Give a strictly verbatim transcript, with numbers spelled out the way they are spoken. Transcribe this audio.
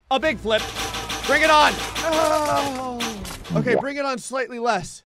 A big flip. Bring it on. Oh. Okay, bring it on slightly less.